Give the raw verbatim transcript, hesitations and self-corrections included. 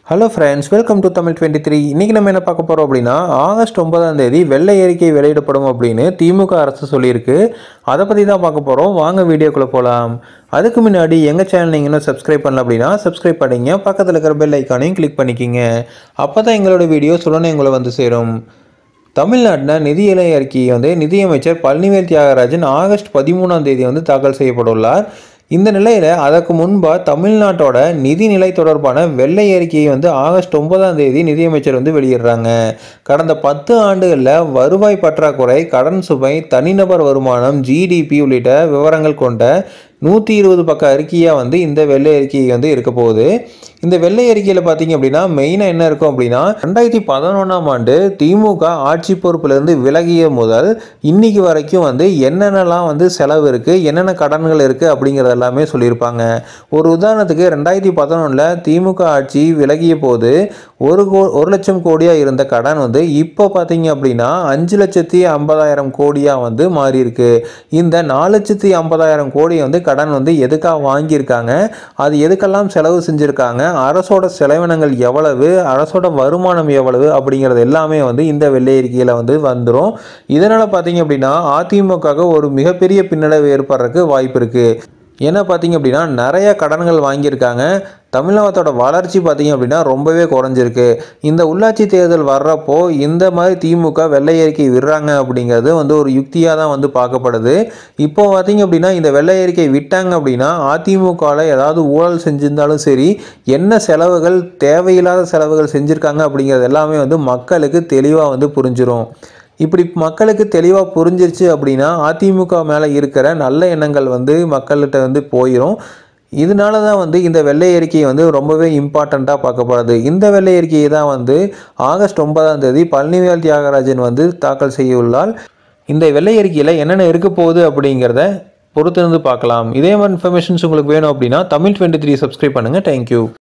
Hello friends, welcome to Tamil twenty-three. இன்னைக்கு நம்ம என்ன பார்க்க போறோம் அப்படினா ஆகஸ்ட் ஒன்பதாம் தேதி வெள்ளை அறிக்கை வெளியிடப்படும் அப்படினு திமுக அரசு சொல்லிருக்கு. அத பத்தி தான் பார்க்க போறோம். வாங்க வீடியோக்குள்ள போலாம். அதுக்கு முன்னாடி எங்க சேனல் நீங்க இன்னும் Subscribe பண்ணல அப்படினா Subscribe பண்ணுங்க. பக்கத்துல இருக்கிற பெல் ஐகானையும் கிளிக் பண்ணிக்கங்க. அப்பதான் எங்களோட வீடியோஸ் உடனே உங்களை வந்து சேரும். தமிழ்நாட்டுல நிதிநிலை அறிக்கையை வந்து நிதியமைச்சர் palanivel thiyakarajan ஆகஸ்ட் பதிமூன்றாம் தேதி வந்து தாக்கல் செய்யப்பட்டுள்ளார். இந்த நிலையில அதற்கு முன்பா தமிழ்நாட்டோட நிதிநிலை தொடர்பான வெள்ளை அறிக்கையை வந்து ஆகஸ்ட் ஒன்பதாம் தேதி நிதியமைச்சர் வந்து வெளியிடுறாங்க. கடந்த பத்து ஆண்டுகள்ல வருவாய் பற்றாக்குறை, கடன் சுமை, தனிநபர் வருமானம், ஜிடிபி உள்ளிட்ட விவரங்கள் கொண்ட நூற்றி இருபது பக்க அறிக்கையா வந்து இந்த வெள்ளை அறிக்கை வந்து இருக்க போகுது. இந்த வெள்ளை அறிக்கையில பாத்தீங்க அப்படின்னா மெயினா என்ன இருக்கும் அப்படின்னா ரெண்டாயிரத்தி பதினொன்றாம் ஆண்டு திமுக ஆட்சி பொறுப்புல இருந்து விலகிய முதல் இன்னைக்கு வரைக்கும் வந்து என்னென்னலாம் வந்து செலவு இருக்கு, என்னென்ன கடன்கள் இருக்கு அப்படிங்கறது எல்லாமே சொல்லியிருப்பாங்க. ஒரு உதாரணத்துக்கு ரெண்டாயிரத்தி பதினொன்றுல திமுக ஆட்சி விலகிய போது ஒரு ஒரு லட்சம் கோடியா இருந்த கடன் வந்து இப்போ பாத்தீங்க அப்படின்னா அஞ்சு லட்சத்தி ஐம்பதாயிரம் கோடியா வந்து மாறி இருக்கு. இந்த நாலு லட்சத்தி ஐம்பதாயிரம் கோடி வந்து கடன் வந்து எதுக்காக வாங்கியிருக்காங்க, அது எதுக்கெல்லாம் செலவு செஞ்சிருக்காங்க, அரசோட செலவினங்கள் எவ்வளவு, அரசோட வருமானம் எவ்வளவு அப்படிங்கிறது எல்லாமே வந்து இந்த வெள்ளை அறிக்கையில வந்து வந்துடும். இதனால பாத்தீங்க அப்படின்னா அதிமுக ஒரு மிகப்பெரிய பின்னடைவு ஏற்படுறதுக்கு வாய்ப்பு இருக்கு. ஏன்னா பார்த்தீங்க அப்படின்னா நிறைய கடன்கள் வாங்கியிருக்காங்க. தமிழகத்தோட வளர்ச்சி பார்த்தீங்க அப்படின்னா ரொம்பவே குறைஞ்சிருக்கு. இந்த உள்ளாட்சி தேர்தல் வர்றப்போ இந்த மாதிரி திமுக வெள்ளை அறிக்கை விடுறாங்க அப்படிங்கிறது வந்து ஒரு யுக்தியாக தான் வந்து பார்க்கப்படுது. இப்போ பார்த்தீங்க அப்படின்னா இந்த வெள்ளை அறிக்கை விட்டாங்க அப்படின்னா அதிமுகவில் ஏதாவது ஊழல் செஞ்சிருந்தாலும் சரி, என்ன செலவுகள் தேவையில்லாத செலவுகள் செஞ்சுருக்காங்க அப்படிங்கிறது எல்லாமே வந்து மக்களுக்கு தெளிவாக வந்து புரிஞ்சிடும். இப்படி மக்களுக்கு தெளிவாக புரிஞ்சிருச்சு அப்படின்னா அதிமுக மேலே இருக்கிற நல்ல எண்ணங்கள் வந்து மக்கள்கிட்ட வந்து போயிடும். இதனால தான் வந்து இந்த வெள்ளை அறிக்கை வந்து ரொம்பவே இம்பார்ட்டண்ட்டாக பார்க்கப்படுது. இந்த வெள்ளை அறிக்கையை தான் வந்து ஆகஸ்ட் ஒன்பதாம் தேதி palanivel thiyakarajan வந்து தாக்கல் செய்ய உள்ளார். இந்த வெள்ளை அறிக்கையில் என்னென்ன இருக்க போகுது அப்படிங்கிறத பொறுத்திருந்து பார்க்கலாம். இதே மாதிரி இன்ஃபர்மேஷன்ஸ் உங்களுக்கு வேணும் அப்படின்னா தமிழ் டுவெண்ட்டி த்ரீ சப்ஸ்கிரைப் பண்ணுங்கள். தேங்க்யூ.